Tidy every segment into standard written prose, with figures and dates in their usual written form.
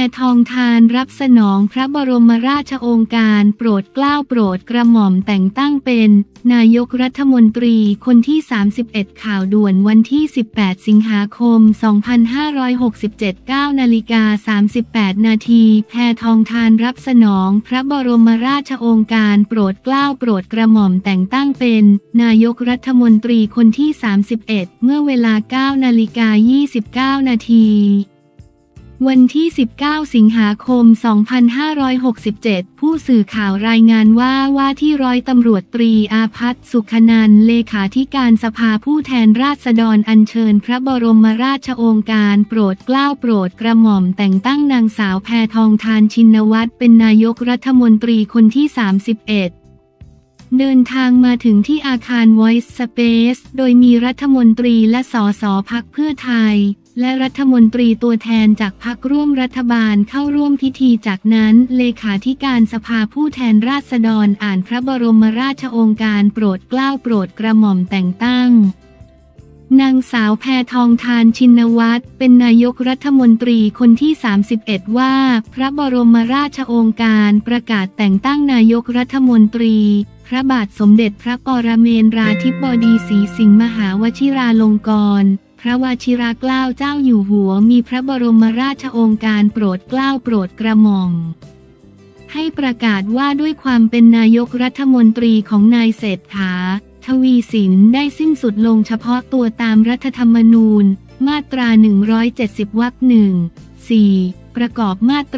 ทองธารรับสนองพระบรมราชโองการโปรดเกล้าโปรดกระหม่อมแต่งตั้งเป็นนายกรัฐมนตรีคนที่ 31 ข่าวด่วนวันที่ 18 สิงหาคม 2567 9:38 นาทีแพทองธารรับสนองพระบรมราชโองการโปรดเกล้าโปรดกระหม่อมแต่งตั้งเป็นนายกรัฐมนตรีคนที่ 31 เมื่อเวลา 9:29 นาทีวันที่ 19 สิงหาคม 2567 ผู้สื่อข่าวรายงานว่าที่ร้อยตำรวจตรีอาภัส สุขนันท์เลขาธิการสภาผู้แทนราษฎรอัญเชิญพระบรมราชโองการโปรดเกล้าโปรดกระหม่อมแต่งตั้งนางสาวแพทองธารชินวัตรเป็นนายกรัฐมนตรีคนที่ 31 เดินทางมาถึงที่อาคาร Voice Space โดยมีรัฐมนตรีและสสพรรคเพื่อไทยและรัฐมนตรีตัวแทนจากพรรคร่วมรัฐบาลเข้าร่วมพิธีจากนั้นเลขาธิการสภาผู้แทนราษฎรอ่านพระบรมราชโองการโปรดเกล้าโปรดกระหม่อมแต่งตั้งนางสาวแพทองธารชินวัตรเป็นนายกรัฐมนตรีคนที่ 31 ว่าพระบรมราชโองการประกาศแต่งตั้งนายกรัฐมนตรีพระบาทสมเด็จพระปรเมนทราธิบดีศรีสิงห์มหาวชิราลงกรณ์พระวชิรเกล้าเจ้าอยู่หัวมีพระบรมราชโองการโปรดเกล้าโปรดกระหม่อมให้ประกาศว่าด้วยความเป็นนายกรัฐมนตรีของนายเศรษฐาทวีสินได้สิ้นสุดลงเฉพาะตัวตามรัฐธรรมนูญมาตรา 170 วรรค 1 4 ประกอบมาตรา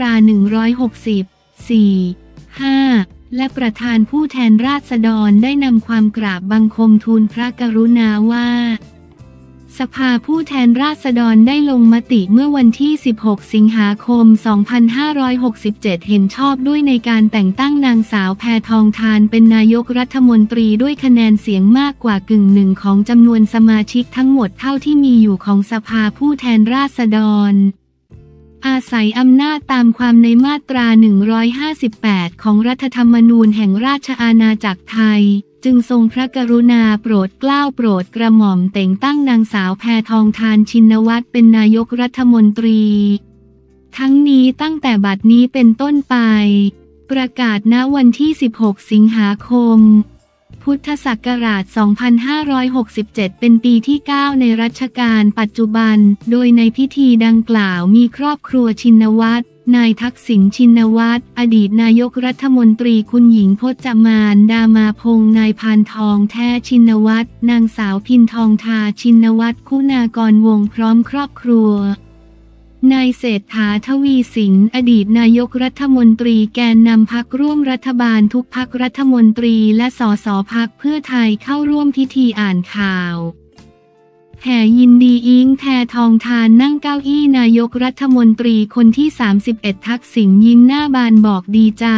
160 4 5 และประธานผู้แทนราษฎรได้นำความกราบบังคมทูลพระกรุณาว่าสภาผู้แทนราษฎรได้ลงมติเมื่อวันที่ 16 สิงหาคม 2567 เห็นชอบด้วยในการแต่งตั้งนางสาวแพทองธารเป็นนายกรัฐมนตรีด้วยคะแนนเสียงมากกว่ากึ่งหนึ่งของจำนวนสมาชิกทั้งหมดเท่าที่มีอยู่ของสภาผู้แทนราษฎรอาศัยอำนาจตามความในมาตรา 158 ของรัฐธรรมนูญแห่งราชอาณาจักรไทยจึงทรงพระกรุณาโปรดเกล้าโปรดกระหม่อมแต่งตั้งนางสาวแพทองธารชินวัตรเป็นนายกรัฐมนตรีทั้งนี้ตั้งแต่บัดนี้เป็นต้นไปประกาศณวันที่ 16 สิงหาคมพุทธศักราช 2567 เป็นปีที่ 9 ในรัชกาลปัจจุบันโดยในพิธีดังกล่าวมีครอบครัวชินวัตรนายทักษิณชินวัตรอดีตนายกรัฐมนตรีคุณหญิงพจมานดามาพงษ์นายพานทองแท้ชินวัตรนางสาวพินทองทาชินวัตรคุณากรวงพร้อมครอบครัวนายเศรษฐาทวีสินอดีตนายกรัฐมนตรีแกนนำพรรคร่วมรัฐบาลทุกพรรครัฐมนตรีและสสพรรคเพื่อไทยเข้าร่วมพิธีอ่านข่าวแห่ยินดีอิงแพทองธารนั่งเก้าอี้นายกรัฐมนตรีคนที่ 31 ทักษิณยิ้มหน้าบานบอกดีใจ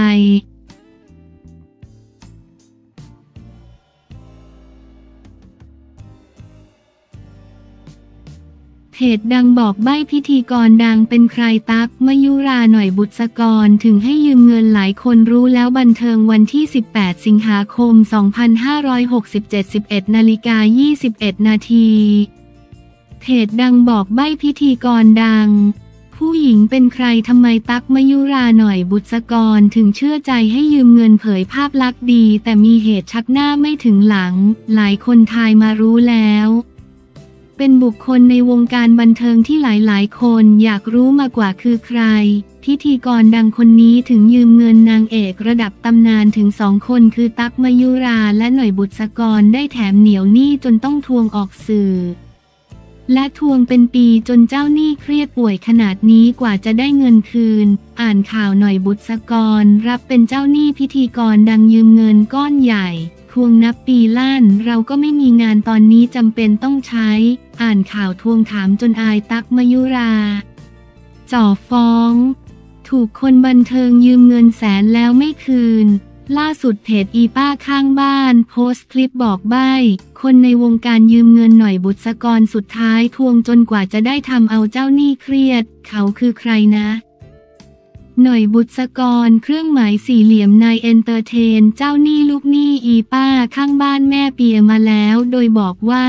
เพจดังบอกใบ้พิธีกรดังเป็นใครตั๊กมยุราหน่อยบุษกรถึงให้ยืมเงินหลายคนรู้แล้วบันเทิงวันที่ 18 สิงหาคม 2567 11:21 นาทีเพจดังบอกใบ้พิธีกรดังผู้หญิงเป็นใครทำไมตั๊กมยุราหน่อยบุษกรถึงเชื่อใจให้ยืมเงินเผยภาพลักษณ์ดีแต่มีเหตุชักหน้าไม่ถึงหลังหลายคนทายมารู้แล้วเป็นบุคคลในวงการบันเทิงที่หลายๆคนอยากรู้มากกว่าคือใครพิธีกรดังคนนี้ถึงยืมเงินนางเอกระดับตำนานถึง2 คนคือตั๊กมยุราและหน่อยบุษกรได้แถมเหนียวหนี้จนต้องทวงออกสื่อและทวงเป็นปีจนเจ้าหนี้เครียดป่วยขนาดนี้กว่าจะได้เงินคืนอ่านข่าวหน่อยบุษกรรับเป็นเจ้าหนี้พิธีกรดังยืมเงินก้อนใหญ่ทวงนับปีลั่นเราก็ไม่มีงานตอนนี้จำเป็นต้องใช้อ่านข่าวทวงถามจนอายตั๊กมยุราจ่อฟ้องถูกคนบันเทิงยืมเงินแสนแล้วไม่คืนล่าสุดเพจอีป้าข้างบ้านโพสต์คลิปบอกใบ้คนในวงการยืมเงินหน่อยบุษกรสุดท้ายทวงจนกว่าจะได้ทำเอาเจ้าหนี้เครียดเขาคือใครนะหน่อยบุษกรเครื่องหมายสี่เหลี่ยมนายเอนเตอร์เทนเจ้าหนี้ลูกหนี้อีป้าข้างบ้านแม่เปียมาแล้วโดยบอกว่าพิ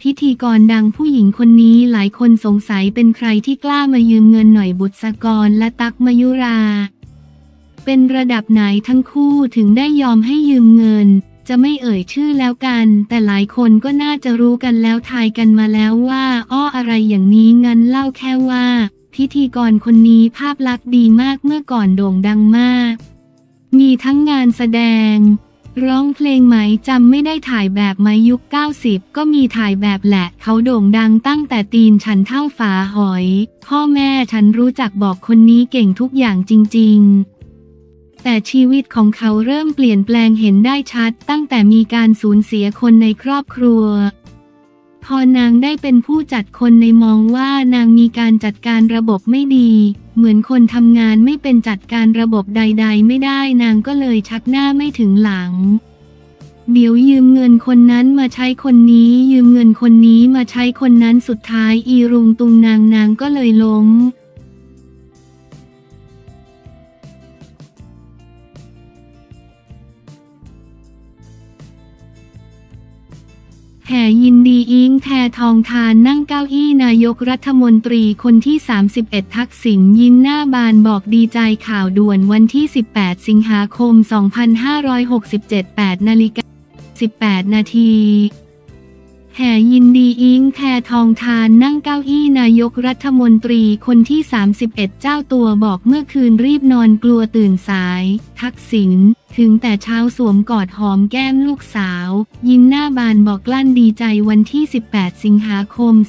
พิธีกรดังผู้หญิงคนนี้หลายคนสงสัยเป็นใครที่กล้ามายืมเงินหน่อยบุษกรและตั๊กมยุราเป็นระดับไหนทั้งคู่ถึงได้ยอมให้ยืมเงินจะไม่เอ่ยชื่อแล้วกันแต่หลายคนก็น่าจะรู้กันแล้วทายกันมาแล้วว่าอ้ออะไรอย่างนี้งั้นเล่าแค่ว่าพิธีกรคนนี้ภาพลักษณ์ดีมากเมื่อก่อนโด่งดังมากมีทั้งงานแสดงร้องเพลงไหมจำไม่ได้ถ่ายแบบไหมยุค90ก็มีถ่ายแบบแหละเขาโด่งดังตั้งแต่ตีนฉันเท่าฝาหอยพ่อแม่ฉันรู้จักบอกคนนี้เก่งทุกอย่างจริงๆแต่ชีวิตของเขาเริ่มเปลี่ยนแปลงเห็นได้ชัดตั้งแต่มีการสูญเสียคนในครอบครัวพอนางได้เป็นผู้จัดคนในมองว่านางมีการจัดการระบบไม่ดีเหมือนคนทำงานไม่เป็นจัดการระบบใดๆไม่ได้นางก็เลยชักหน้าไม่ถึงหลังเดี๋ยวยืมเงินคนนั้นมาใช้คนนี้ยืมเงินคนนี้มาใช้คนนั้นสุดท้ายอีรุงตุงนางก็เลยล้มแห่ยินดีอิงแพทองธารนั่งเก้าอี้นายกรัฐมนตรีคนที่31ทักษิณยิ้มหน้าบานบอกดีใจข่าวด่วนวันที่18สิงหาคม2567 8:18 นาทีแห่ยินดีอิงแพทองธารนั่งเก้าอี้นายกรัฐมนตรีคนที่31เจ้าตัวบอกเมื่อคืนรีบนอนกลัวตื่นสายทักษิณถึงแต่เช้าสวมกอดหอมแก้มลูกสาวยิ้มหน้าบานบอกกลั้นดีใจวันที่18สิงหาคม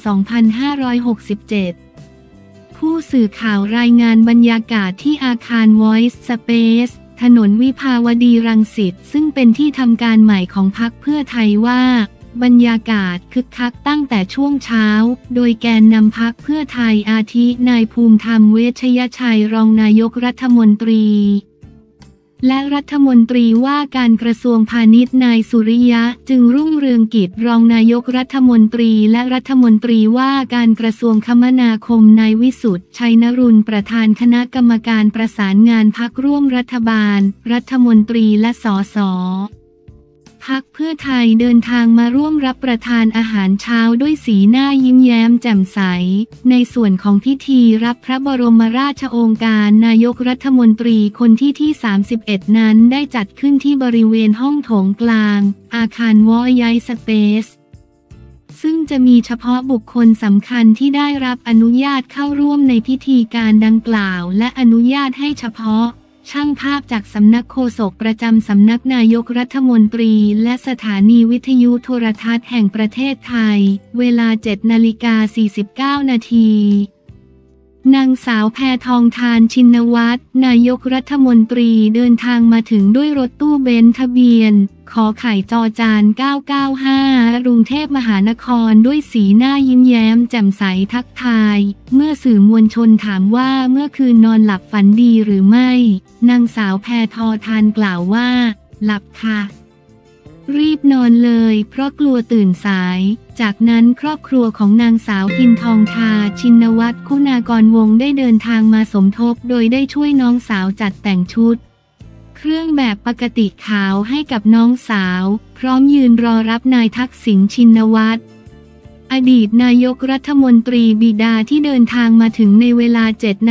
2567ผู้สื่อข่าวรายงานบรรยากาศที่อาคาร Voice Space ถนนวิภาวดีรังสิตซึ่งเป็นที่ทำการใหม่ของพรรคเพื่อไทยว่าบรรยากาศคึกคักตั้งแต่ช่วงเช้าโดยแกนนำพรรคเพื่อไทยอาทินายภูมิธรรมเวชยชัยรองนายกรัฐมนตรีและรัฐมนตรีว่าการกระทรวงพาณิชย์นายสุริยะจึงรุ่งเรืองกิจรองนายกรัฐมนตรีและรัฐมนตรีว่าการกระทรวงคมนาคมนายวิสุทธิ์ชัยนรุนประธานคณะกรรมการประสานงานพรรคร่วมรัฐบาลรัฐมนตรีและสสพรรคเพื่อไทยเดินทางมาร่วมรับประทานอาหารเช้าด้วยสีหน้ายิ้มแย้มแจ่มใสในส่วนของพิธีรับพระบรมราชโองการนายกรัฐมนตรีคนที่31นั้นได้จัดขึ้นที่บริเวณห้องโถงกลางอาคารวอไยสเปซซึ่งจะมีเฉพาะบุคคลสำคัญที่ได้รับอนุญาตเข้าร่วมในพิธีการดังกล่าวและอนุญาตให้เฉพาะช่างภาพจากสำนักโฆษกประจำสำนักนายกรัฐมนตรีและสถานีวิทยุโทรทัศน์แห่งประเทศไทยเวลา 7:49 นาทีนางสาวแพทองธารชินวัตรนายกรัฐมนตรีเดินทางมาถึงด้วยรถตู้เบนซ์ทะเบียนขอไข่จอจาน995กรุงเทพมหานครด้วยสีหน้ายิ้มแย้มแจ่มใสทักทายเมื่อสื่อมวลชนถามว่าเมื่อคืนนอนหลับฝันดีหรือไม่นางสาวแพทองธารกล่าวว่าหลับค่ะรีบนอนเลยเพราะกลัวตื่นสายจากนั้นครอบครัวของนางสาวพินทองทาชินวัตรคุณากรวงศ์ได้เดินทางมาสมทบโดยได้ช่วยน้องสาวจัดแต่งชุดเครื่องแบบปกติขาวให้กับน้องสาวพร้อมยืนรอรับนายทักษิณชินวัตรอดีตนายกรัฐมนตรีบิดาที่เดินทางมาถึงในเวลา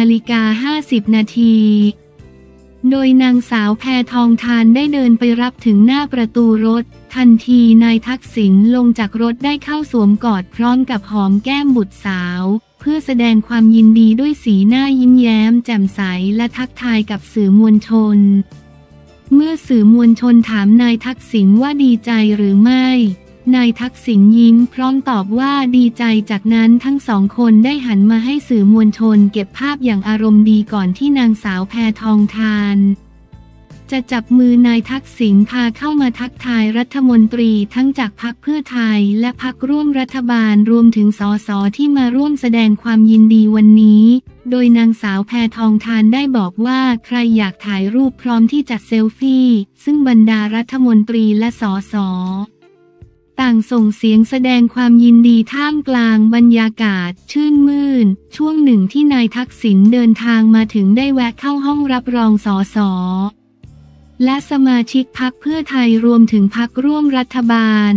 7:50 นาทีโดยนางสาวแพทองธารได้เดินไปรับถึงหน้าประตูรถทันทีนายทักษิณลงจากรถได้เข้าสวมกอดพร้อมกับหอมแก้มบุตรสาวเพื่อแสดงความยินดีด้วยสีหน้ายิ้มแย้มแจ่มใสและทักทายกับสื่อมวลชนเมื่อสื่อมวลชนถามนายทักษิณว่าดีใจหรือไม่นายทักษิณยิ้มพร้อมตอบว่าดีใจจากนั้นทั้งสองคนได้หันมาให้สื่อมวลชนเก็บภาพอย่างอารมณ์ดีก่อนที่นางสาวแพทองธารจะจับมือนายทักษิณพาเข้ามาทักทายรัฐมนตรีทั้งจากพรรคเพื่อไทยและพรรคร่วมรัฐบาลรวมถึงสสที่มาร่วมแสดงความยินดีวันนี้โดยนางสาวแพทองธารได้บอกว่าใครอยากถ่ายรูปพร้อมที่จะเซลฟี่ซึ่งบรรดารัฐมนตรีและสสต่างส่งเสียงแสดงความยินดีท่ามกลางบรรยากาศชื่นมื่นช่วงหนึ่งที่นายทักษิณเดินทางมาถึงได้แวะเข้าห้องรับรองสสและสมาชิกพรรคเพื่อไทยรวมถึงพรรคร่วมรัฐบาล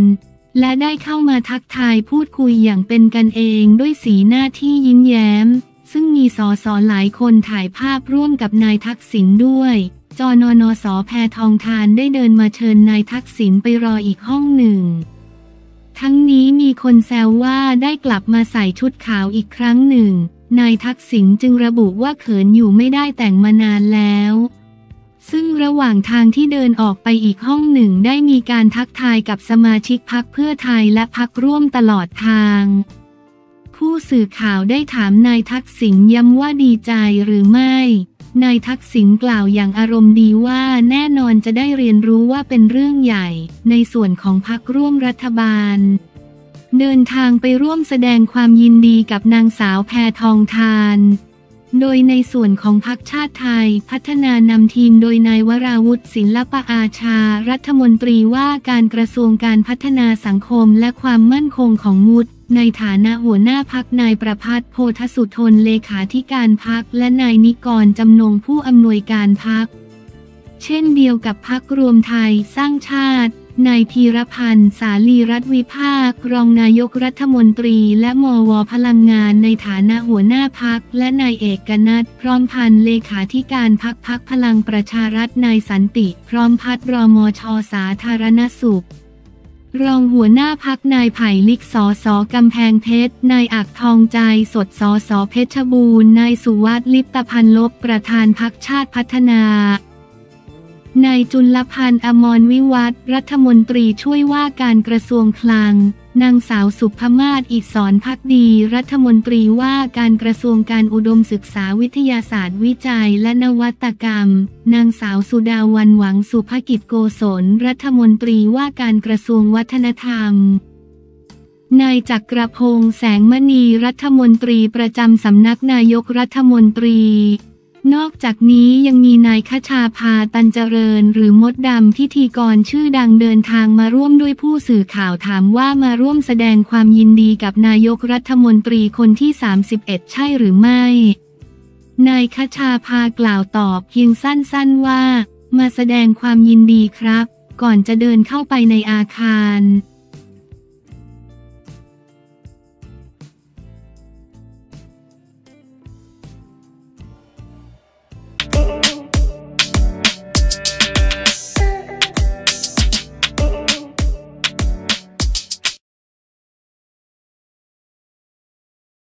และได้เข้ามาทักทายพูดคุยอย่างเป็นกันเองด้วยสีหน้าที่ยิ้มแย้มซึ่งมีสสหลายคนถ่ายภาพร่วมกับนายทักษิณด้วยจนนส.แพทองธารได้เดินมาเชิญนายทักษิณไปรออีกห้องหนึ่งทั้งนี้มีคนแซวว่าได้กลับมาใส่ชุดขาวอีกครั้งหนึ่งนายทักษิณจึงระบุว่าเขินอยู่ไม่ได้แต่งมานานแล้วซึ่งระหว่างทางที่เดินออกไปอีกห้องหนึ่งได้มีการทักทายกับสมาชิกพรรคเพื่อไทยและพรรคร่วมตลอดทางผู้สื่อข่าวได้ถามนายทักษิณย้ำว่าดีใจหรือไม่นายทักษิณกล่าวอย่างอารมณ์ดีว่าแน่นอนจะได้เรียนรู้ว่าเป็นเรื่องใหญ่ในส่วนของพรรคร่วมรัฐบาลเดินทางไปร่วมแสดงความยินดีกับนางสาวแพทองธารโดยในส่วนของพรรคชาติไทยพัฒนานำทีมโดยนายวราวุธศิลปอาชารัฐมนตรีว่าการกระทรวงการพัฒนาสังคมและความมั่นคงของวุฒิในฐานะหัวหน้าพรรคนายประภัส โพธสุทนเลขาธิการพรรคและนายนิกรจำนงผู้อำนวยการพรรคเช่นเดียวกับพรรครวมไทยสร้างชาตินายพีรพันธ์สาลีรัฐวิภาครองนายกรัฐมนตรีและมว.พลังงานในฐานะหัวหน้าพรรคและนายเอกนัทพร้อมพันธ์เลขาธิการพรรคพลังประชารัฐนายสันติพร้อมพัฒน์รมช.สาธารณสุขรองหัวหน้าพรรคนายไผ่ลิกสส.กำแพงเพชรนายอักทองใจสดสส.เพชรบูรณ์นายสุวัฒน์ลิปตพันลบประธานพรรคชาติพัฒนานายจุลพันธ์อมรวิวัฒน์รัฐมนตรีช่วยว่าการกระทรวงคลังนางสาวสุภมาศอิศรภักดีรัฐมนตรีว่าการกระทรวงการอุดมศึกษาวิทยาศาสตร์วิจัยและนวัตกรรมนางสาวสุดาวันหวังสุภกิจโกศลรัฐมนตรีว่าการกระทรวงวัฒนธรรมนายจักรพงษ์แสงมณีรัฐมนตรีประจำสำนักนายกรัฐมนตรีนอกจากนี้ยังมีนายคชาภาตันเจริญหรือมดดำพิธีกรชื่อดังเดินทางมาร่วมด้วยผู้สื่อข่าวถามว่ามาร่วมแสดงความยินดีกับนายกรัฐมนตรีคนที่31ใช่หรือไม่นายคชาภากล่าวตอบเพียงสั้นๆว่ามาแสดงความยินดีครับก่อนจะเดินเข้าไปในอาคาร